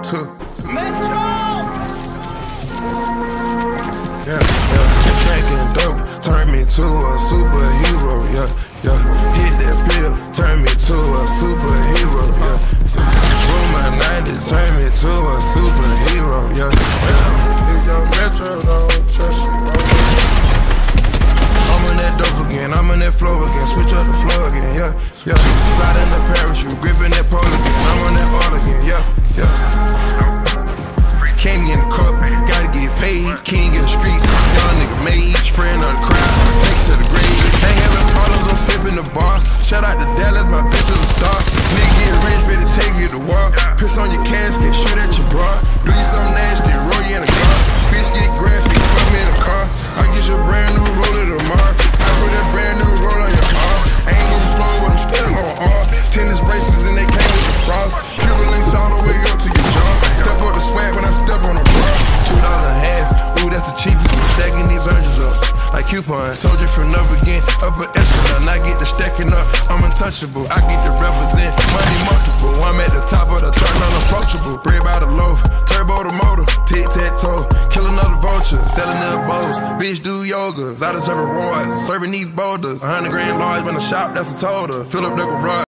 took. Metro! Yeah, drinking dope turned me to a superhero. Yeah, hit that pill, turned me to a superhero. Yeah, through my 90s, turned me to a superhero. Yeah. If your Metro don't trust you, I'm on that dope again, I'm on that flow again, switch up the flow again. Yeah. Slide in the parachute, gripping that pole again, I'm on that ball again. Yeah. Came in the cup, gotta get paid, king in the streets, young nigga made, spraying on the crowd, take to the grave. Ain't having problems, I'm sipping the bar. Shout out to Dallas, my bitch is a star. Nigga get rich, ready to take you to war. Piss on your casket, shoot at your bra. Do you something nasty, roll you in a car. Bitch get graphic, put me in a car. I get you a brand new roller tomorrow. I put that brand new roll on your arm. Ain't moving slow, but I'm still on arm. Tennis bracelets and they came with the frost. Cuban links all the way up to your jaw. Step up the swag when I step on the bar. $2 a half, ooh, that's the cheapest. I'm stacking these oranges up like coupons. Told you from the beginning, upper echelon. I get the stacking up, I'm untouchable. I get to represent money multiple. I'm at the top of the turn, unapproachable. Bread by the loaf, turbo the motor, tic-tac-toe. Kill another vulture, selling the bows. Bitch do yoga, I deserve awards. Serving these boulders, 100 grand large when I shop, that's a total. Fill up the garage.